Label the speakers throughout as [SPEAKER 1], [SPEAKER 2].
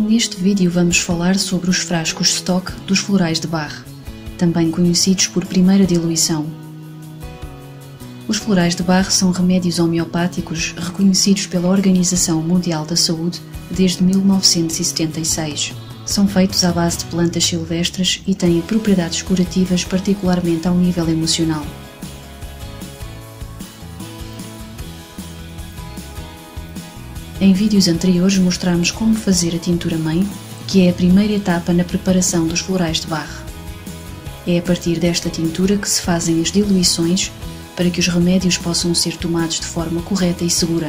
[SPEAKER 1] Neste vídeo vamos falar sobre os frascos stock dos florais de Bach, também conhecidos por primeira diluição. Os florais de Bach são remédios homeopáticos reconhecidos pela Organização Mundial da Saúde desde 1976. São feitos à base de plantas silvestres e têm propriedades curativas particularmente ao nível emocional. Em vídeos anteriores mostramos como fazer a tintura-mãe, que é a primeira etapa na preparação dos florais de Bach. É a partir desta tintura que se fazem as diluições para que os remédios possam ser tomados de forma correta e segura.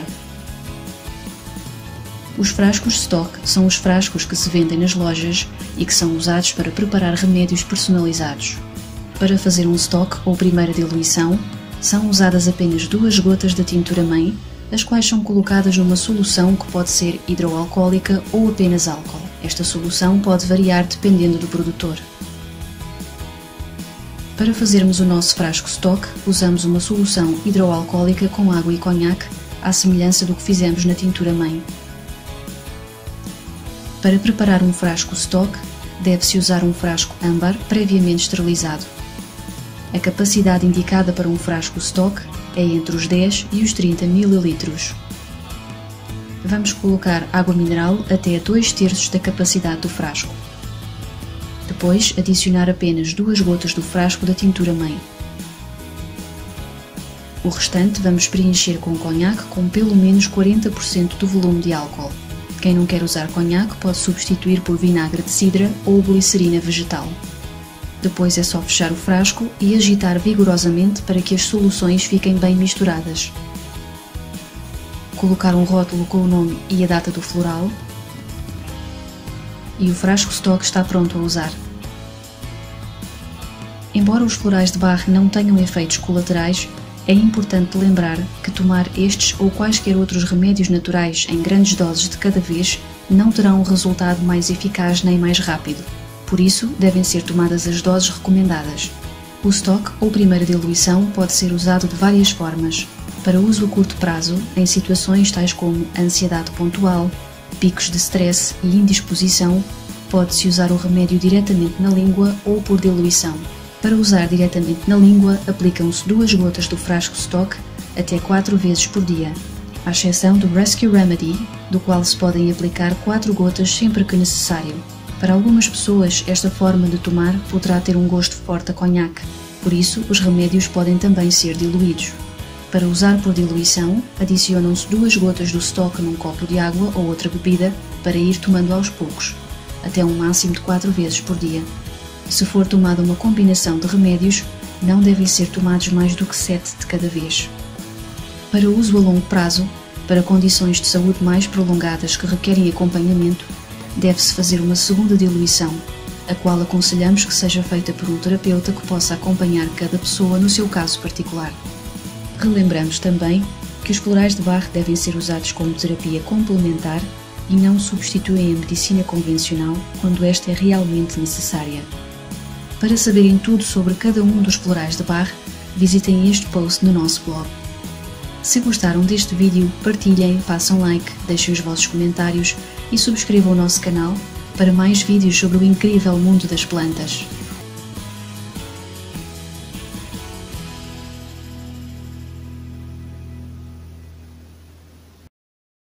[SPEAKER 1] Os frascos stock são os frascos que se vendem nas lojas e que são usados para preparar remédios personalizados. Para fazer um stock ou primeira diluição, são usadas apenas 2 gotas da tintura-mãe, as quais são colocadas numa solução que pode ser hidroalcoólica ou apenas álcool. Esta solução pode variar dependendo do produtor. Para fazermos o nosso frasco stock, usamos uma solução hidroalcoólica com água e conhaque, à semelhança do que fizemos na tintura-mãe. Para preparar um frasco stock, deve-se usar um frasco âmbar previamente esterilizado. A capacidade indicada para um frasco stock é entre os 10 e os 30 ml. Vamos colocar água mineral até a 2/3 da capacidade do frasco. Depois, adicionar apenas 2 gotas do frasco da tintura-mãe. O restante vamos preencher com conhaque com pelo menos 40% do volume de álcool. Quem não quer usar conhaque pode substituir por vinagre de cidra ou glicerina vegetal. Depois é só fechar o frasco e agitar vigorosamente para que as soluções fiquem bem misturadas. Colocar um rótulo com o nome e a data do floral e o frasco stock está pronto a usar. Embora os florais de Bach não tenham efeitos colaterais, é importante lembrar que tomar estes ou quaisquer outros remédios naturais em grandes doses de cada vez não terão um resultado mais eficaz nem mais rápido. Por isso, devem ser tomadas as doses recomendadas. O stock ou primeira diluição pode ser usado de várias formas. Para uso a curto prazo, em situações tais como ansiedade pontual, picos de stress e indisposição, pode-se usar o remédio diretamente na língua ou por diluição. Para usar diretamente na língua, aplicam-se 2 gotas do frasco stock até 4 vezes por dia, à exceção do Rescue Remedy, do qual se podem aplicar 4 gotas sempre que necessário. Para algumas pessoas, esta forma de tomar poderá ter um gosto forte a conhaque, por isso os remédios podem também ser diluídos. Para usar por diluição, adicionam-se 2 gotas do stock num copo de água ou outra bebida para ir tomando aos poucos, até um máximo de 4 vezes por dia. Se for tomada uma combinação de remédios, não devem ser tomados mais do que 7 de cada vez. Para uso a longo prazo, para condições de saúde mais prolongadas que requerem acompanhamento, deve-se fazer uma segunda diluição, a qual aconselhamos que seja feita por um terapeuta que possa acompanhar cada pessoa no seu caso particular. Relembramos também que os florais de Bach devem ser usados como terapia complementar e não substituem a medicina convencional quando esta é realmente necessária. Para saberem tudo sobre cada um dos florais de Bach, visitem este post no nosso blog. Se gostaram deste vídeo, partilhem, façam like, deixem os vossos comentários e subscrevam o nosso canal para mais vídeos sobre o incrível mundo das plantas.